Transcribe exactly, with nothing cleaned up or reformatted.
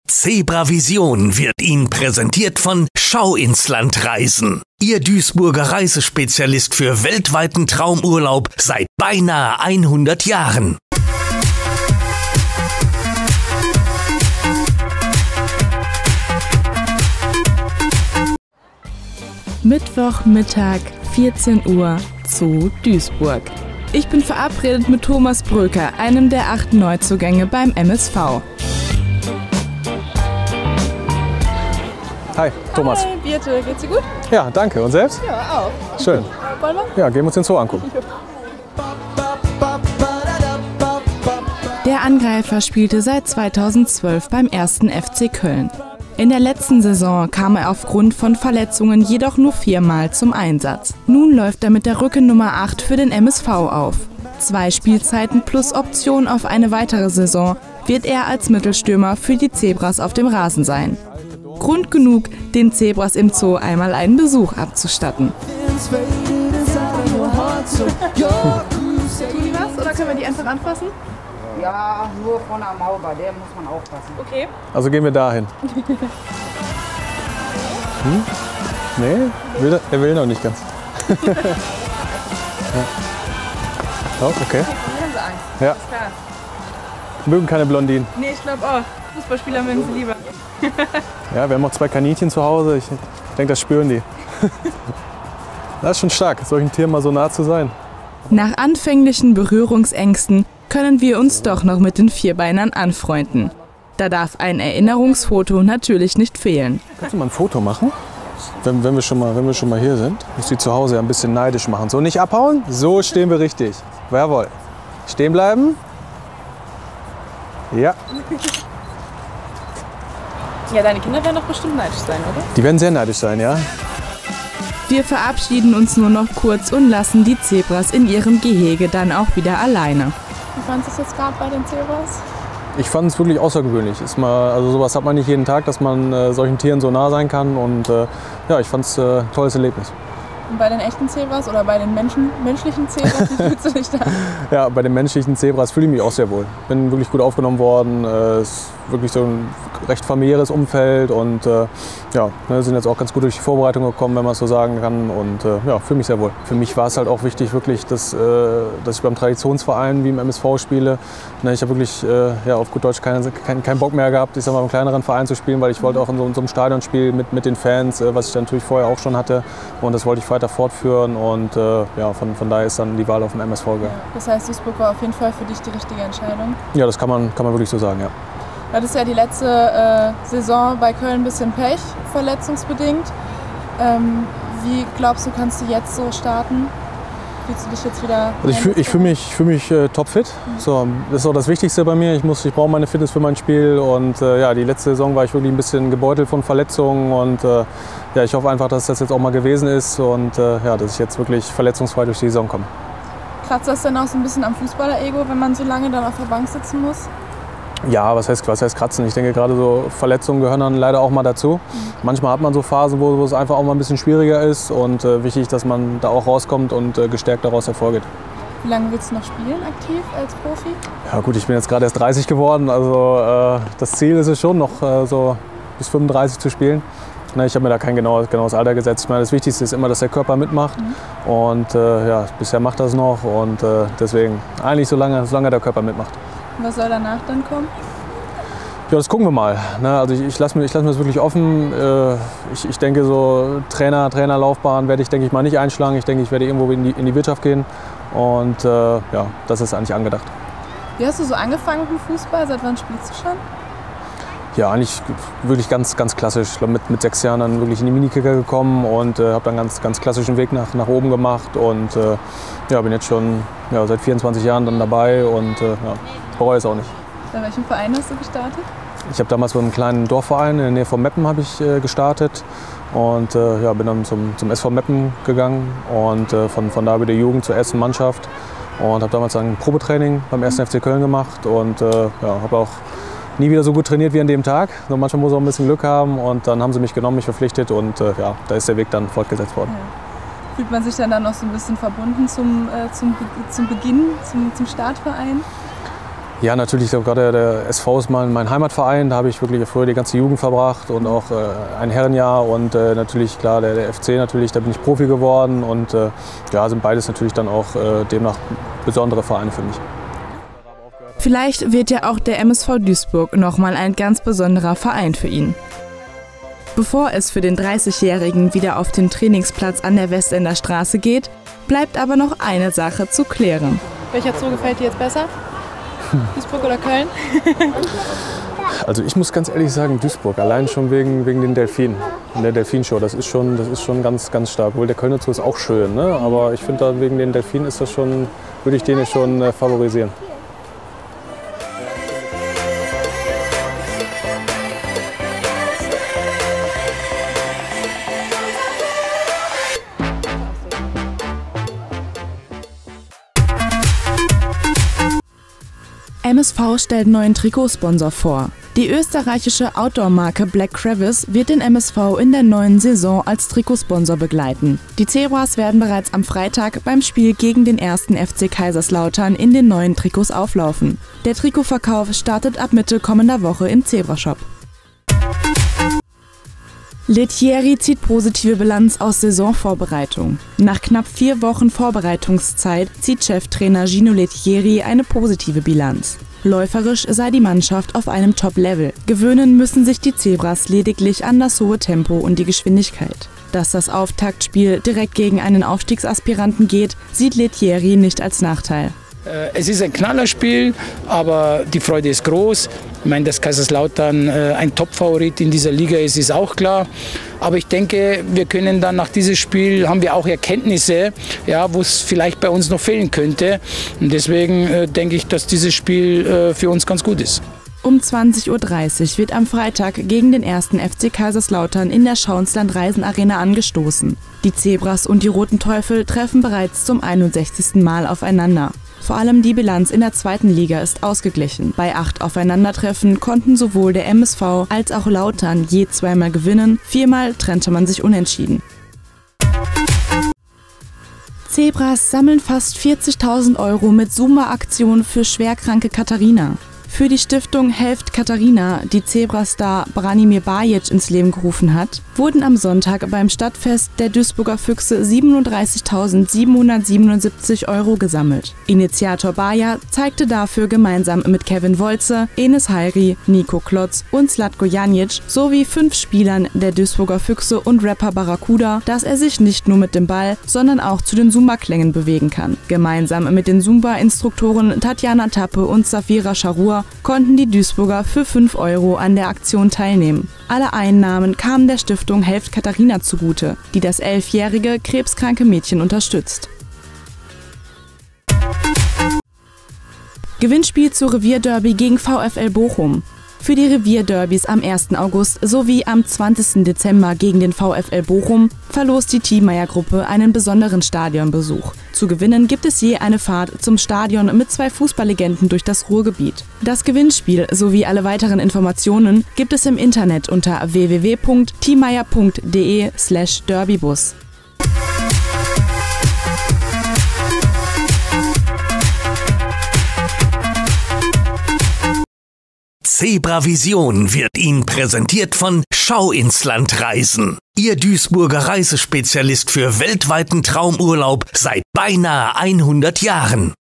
Zebravision wird Ihnen präsentiert von Schau ins Land Reisen. Ihr Duisburger Reisespezialist für weltweiten Traumurlaub seit beinahe hundert Jahren. Mittwochmittag, vierzehn Uhr, Zoo Duisburg. Ich bin verabredet mit Thomas Bröker, einem der acht Neuzugänge beim M S V. Hi, Thomas. Hi, Birte. Geht's dir gut? Ja, danke. Und selbst? Ja, auch. Schön. Wollen wir? Ja, gehen wir uns den Zoo angucken. Der Angreifer spielte seit zweitausendzwölf beim ersten F C Köln. In der letzten Saison kam er aufgrund von Verletzungen jedoch nur viermal zum Einsatz. Nun läuft er mit der Rückennummer acht für den M S V auf. Zwei Spielzeiten plus Option auf eine weitere Saison wird er als Mittelstürmer für die Zebras auf dem Rasen sein. Grund genug, den Zebras im Zoo einmal einen Besuch abzustatten. Tun die was oder können wir die einfach anfassen? Ja, nur von am Maul, bei der muss man aufpassen. Okay. Also gehen wir dahin. Hm? Nee, will, er will noch nicht ganz. Ja. Oh, okay. Haben sie Angst? Ja. Ist klar. Mögen keine Blondinen. Nee, ich glaube auch. Fußballspieler mögen sie lieber. Ja, wir haben auch zwei Kaninchen zu Hause. Ich denke, das spüren die. Das ist schon stark, solchen Tieren mal so nah zu sein. Nach anfänglichen Berührungsängsten können wir uns doch noch mit den Vierbeinern anfreunden. Da darf ein Erinnerungsfoto natürlich nicht fehlen. Kannst du mal ein Foto machen? Wenn, wenn, wir schon mal, wenn wir schon mal hier sind, muss die zu Hause ja ein bisschen neidisch machen. So, nicht abhauen, so stehen wir richtig. Jawohl. Stehen bleiben. Ja. Ja, deine Kinder werden doch bestimmt neidisch sein, oder? Die werden sehr neidisch sein, ja. Wir verabschieden uns nur noch kurz und lassen die Zebras in ihrem Gehege dann auch wieder alleine. Wie fandest du es jetzt gerade bei den Zebras? Ich fand es wirklich außergewöhnlich. Ist mal, also sowas hat man nicht jeden Tag, dass man äh, solchen Tieren so nah sein kann. Und äh, ja, ich fand es äh, ein tolles Erlebnis. Und bei den echten Zebras oder bei den Menschen, menschlichen Zebras, wie fühlst du dich da? Ja, bei den menschlichen Zebras fühle ich mich auch sehr wohl. Bin wirklich gut aufgenommen worden. Es ist wirklich so ein recht familiäres Umfeld und äh, ja, ne, sind jetzt auch ganz gut durch die Vorbereitung gekommen, wenn man es so sagen kann. Und äh, ja, fühle mich sehr wohl. Für mich war es halt auch wichtig, wirklich, dass, äh, dass ich beim Traditionsverein wie im M S V spiele. Ne, ich habe wirklich äh, ja, auf gut Deutsch keinen kein, kein Bock mehr gehabt, ich sag mal, im kleineren Verein zu spielen, weil ich wollte auch in so, in so einem Stadion spielen mit, mit den Fans, äh, was ich dann natürlich vorher auch schon hatte. Und das wollte ich weiter fortführen und äh, ja, von, von daher ist dann die Wahl auf den M S V gegangen. Das heißt, Duisburg war auf jeden Fall für dich die richtige Entscheidung? Ja, das kann man, kann man wirklich so sagen, ja. Du hattest ja die letzte äh, Saison bei Köln ein bisschen Pech, verletzungsbedingt. Ähm, wie glaubst du, kannst du jetzt so starten? Fühlst du dich jetzt wieder? Also ich fühle fühl mich, fühl mich äh, topfit. Mhm. So, das ist auch das Wichtigste bei mir. Ich, muss, ich brauche meine Fitness für mein Spiel. Und äh, ja, die letzte Saison war ich wirklich ein bisschen gebeutelt von Verletzungen. Und äh, ja, ich hoffe einfach, dass das jetzt auch mal gewesen ist und äh, ja, dass ich jetzt wirklich verletzungsfrei durch die Saison komme. Kratzt das denn auch so ein bisschen am Fußballer-Ego, wenn man so lange dann auf der Bank sitzen muss? Ja, was heißt, was heißt kratzen? Ich denke, gerade so Verletzungen gehören dann leider auch mal dazu. Mhm. Manchmal hat man so Phasen, wo, wo es einfach auch mal ein bisschen schwieriger ist und äh, wichtig, dass man da auch rauskommt und äh, gestärkt daraus hervorgeht. Wie lange willst du noch spielen, aktiv als Profi? Ja gut, ich bin jetzt gerade erst dreißig geworden, also äh, das Ziel ist es schon, noch äh, so bis fünfunddreißig zu spielen. Ne, ich habe mir da kein genaues, genaues Alter gesetzt. Ich meine, das Wichtigste ist immer, dass der Körper mitmacht. Mhm. Und äh, ja, bisher macht das noch und äh, deswegen eigentlich so lange, solange der Körper mitmacht. Und was soll danach dann kommen? Ja, das gucken wir mal. Ne? Also ich, ich lasse mir, ich lass mir das wirklich offen. Äh, ich, ich denke, so Trainer, Trainerlaufbahn werde ich, denke ich mal, nicht einschlagen. Ich denke, ich werde irgendwo in die, in die Wirtschaft gehen. Und äh, ja, das ist eigentlich angedacht. Wie hast du so angefangen mit dem Fußball? Seit wann spielst du schon? Ja, eigentlich wirklich ganz, ganz klassisch. Ich glaube, mit, mit sechs Jahren dann wirklich in die Minikicker gekommen und äh, habe dann ganz, ganz klassischen Weg nach, nach oben gemacht. Und äh, ja, bin jetzt schon ja, seit vierundzwanzig Jahren dann dabei und äh, ja, bereue es auch nicht. Bei welchem Verein hast du gestartet? Ich habe damals bei einem kleinen Dorfverein in der Nähe von Meppen habe ich äh, gestartet und äh, ja, bin dann zum, zum S V Meppen gegangen und äh, von, von da über die Jugend zur ersten Mannschaft und habe damals ein Probetraining beim ersten F C Köln gemacht und äh, ja, habe auch nie wieder so gut trainiert wie an dem Tag. So, manchmal muss man auch ein bisschen Glück haben und dann haben sie mich genommen, mich verpflichtet und äh, ja, da ist der Weg dann fortgesetzt worden. Ja. Fühlt man sich dann, dann noch so ein bisschen verbunden zum, äh, zum, zum Beginn, zum, zum Startverein? Ja, natürlich, gerade der S V ist mein, mein Heimatverein, da habe ich wirklich früher die ganze Jugend verbracht und auch äh, ein Herrenjahr und äh, natürlich, klar, der, der F C natürlich, da bin ich Profi geworden und äh, ja, sind beides natürlich dann auch äh, demnach besondere Vereine für mich. Vielleicht wird ja auch der M S V Duisburg nochmal ein ganz besonderer Verein für ihn. Bevor es für den dreißigjährigen wieder auf den Trainingsplatz an der Westender Straße geht, bleibt aber noch eine Sache zu klären. Welcher Zoo gefällt dir jetzt besser? Duisburg oder Köln? Also ich muss ganz ehrlich sagen, Duisburg, allein schon wegen, wegen den Delfinen, der Delfinshow, das ist schon, das ist schon ganz, ganz stark. Obwohl der Kölner Zoo ist auch schön, ne? Aber ich finde, da wegen den Delfinen ist das schon, würde ich den schon äh, favorisieren. M S V stellt neuen Trikotsponsor vor. Die österreichische Outdoor-Marke Black Crevice wird den M S V in der neuen Saison als Trikotsponsor begleiten. Die Zebras werden bereits am Freitag beim Spiel gegen den ersten F C Kaiserslautern in den neuen Trikots auflaufen. Der Trikotverkauf startet ab Mitte kommender Woche im Zebrashop. Lettieri zieht positive Bilanz aus Saisonvorbereitung. Nach knapp vier Wochen Vorbereitungszeit zieht Cheftrainer Gino Lettieri eine positive Bilanz. Läuferisch sei die Mannschaft auf einem Top-Level. Gewöhnen müssen sich die Zebras lediglich an das hohe Tempo und die Geschwindigkeit. Dass das Auftaktspiel direkt gegen einen Aufstiegsaspiranten geht, sieht Lettieri nicht als Nachteil. Es ist ein Knallerspiel, aber die Freude ist groß. Ich meine, dass Kaiserslautern ein Top-Favorit in dieser Liga ist, ist auch klar. Aber ich denke, wir können dann nach diesem Spiel, haben wir auch Erkenntnisse, ja, wo es vielleicht bei uns noch fehlen könnte. Und deswegen äh, denke ich, dass dieses Spiel äh, für uns ganz gut ist. Um zwanzig Uhr dreißig wird am Freitag gegen den ersten F C Kaiserslautern in der Schauinsland-Reisen-Arena angestoßen. Die Zebras und die Roten Teufel treffen bereits zum einundsechzigsten Mal aufeinander. Vor allem die Bilanz in der zweiten Liga ist ausgeglichen. Bei acht Aufeinandertreffen konnten sowohl der M S V als auch Lautern je zweimal gewinnen, viermal trennte man sich unentschieden. Zebras sammeln fast vierzigtausend Euro mit Zumba-Aktion für schwerkranke Katharina. Für die Stiftung Helft Katharina, die Zebrastar Branimir Bajic ins Leben gerufen hat, wurden am Sonntag beim Stadtfest der Duisburger Füchse siebenunddreißigtausendsiebenhundertsiebenundsiebzig Euro gesammelt. Initiator Baja zeigte dafür gemeinsam mit Kevin Wolze, Enes Hayri, Nico Klotz und Zlatko Janic sowie fünf Spielern der Duisburger Füchse und Rapper Barracuda, dass er sich nicht nur mit dem Ball, sondern auch zu den Zumba-Klängen bewegen kann. Gemeinsam mit den Zumba-Instruktoren Tatjana Tappe und Safira Scharur konnten die Duisburger für fünf Euro an der Aktion teilnehmen. Alle Einnahmen kamen der Stiftung Helft Katharina zugute, die das elfjährige krebskranke Mädchen unterstützt. Gewinnspiel zu Revierderby gegen VfL Bochum. Für die Revierderbys am ersten August sowie am zwanzigsten Dezember gegen den VfL Bochum verlost die Thiemeyer-Gruppe einen besonderen Stadionbesuch. Zu gewinnen gibt es je eine Fahrt zum Stadion mit zwei Fußballlegenden durch das Ruhrgebiet. Das Gewinnspiel sowie alle weiteren Informationen gibt es im Internet unter w w w punkt thiemeyer punkt de slash derbybus. Zebravision wird Ihnen präsentiert von Schau ins Land Reisen. Ihr Duisburger Reisespezialist für weltweiten Traumurlaub seit beinahe hundert Jahren.